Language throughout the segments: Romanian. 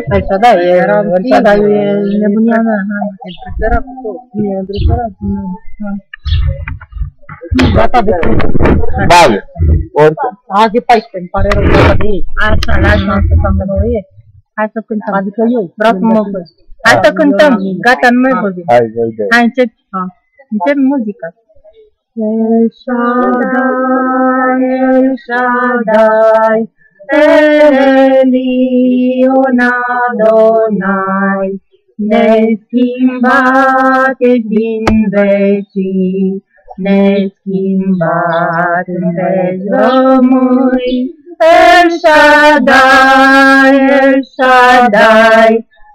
Așa, da, așa, dar e nebunia mea, hai. E preferat cu tot. E preferat, nu. Gata de cum. Bagă, oricum. Azi e 14, îmi pare rău gata de ei. Așa, lași-mă să cântăm de ei. Hai să cântăm. Adică eu. Vreau să mă văd. Hai să cântăm. Gata, nu mai vorbim. Hai, voi doi. Hai, încep. Încep muzica. El Shaddai, El Shaddai, Elion Adonai, neschimbat e din vecii, neschimbat în veci rămâi. El Shaddai, El Shaddai,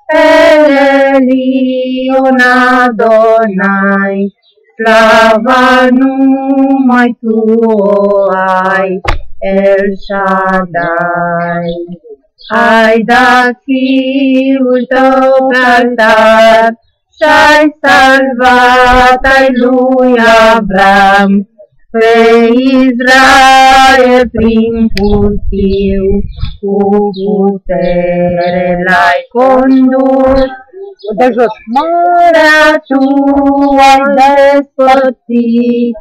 Elion Adonai, slava numai tu o ai, El Shaddai. Ai dat Fiul tău pe altar și-ai salvat ai lui Avram, pe Israel prin pustiu, cu putere l-ai condus. De jos. Marea tu ai despărțit,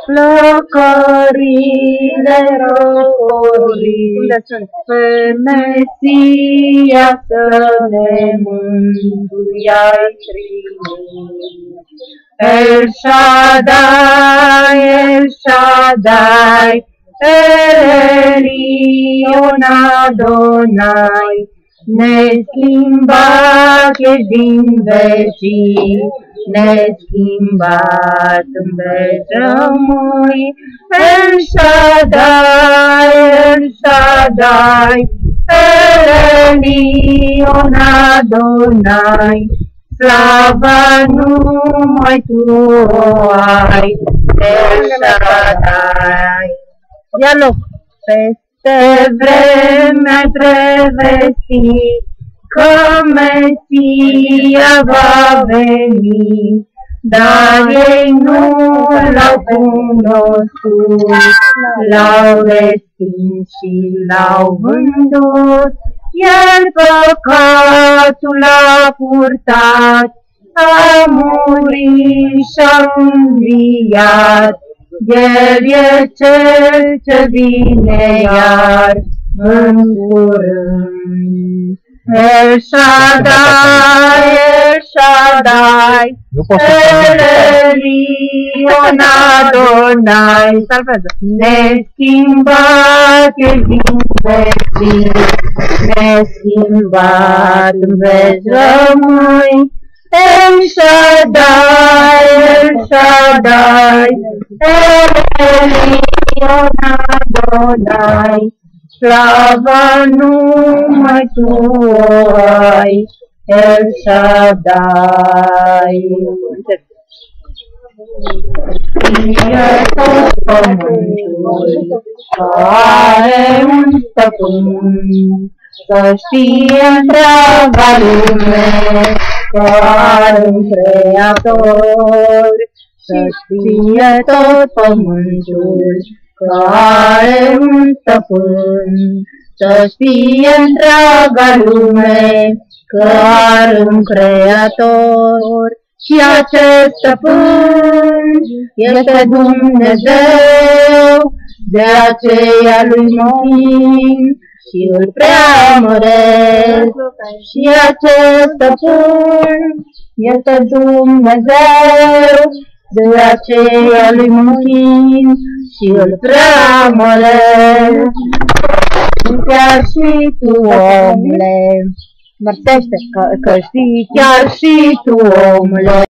flăcările răcorii, pe Mesia să ne mântui ai trimis. El Shaddai, El Shaddai, Elion Adonai, neschimbat e din vecii, neschimbat în veci rămâi. El Shaddai, El Shaddai, Elion Adonai, slava numai tu o ai, El Shaddai. Ia loc. Peste vreme ai prevestit că Mesia va veni, dar ei nu l-au cunoscut, l-au respins și l-au vândut. El păcatul l-a purtat, a murit și-a înviat. El e cel ce vine iar în curând. El Shaddai, El Shaddai, Elion Adonai, neschimbat e din vecii, neschimbat în veci rămâi. El Shaddai, El Shaddai, Elion Adonai, slava numai tu o ai, El Shaddai. Fie tot pământul are un stăpân, să știe întreaga lume că are un Creator. Să știe tot pământul că are un stăpân, să știe întreaga lume că are un Creator. Și acest stăpân este Dumnezeu, de aceea lui mochin și îl preamăresc. Și acest stăpân este Dumnezeu, de aceea lui mochin și îl preamăresc. Chiar și tu, omule, mărtește că știi, chiar și tu, omule,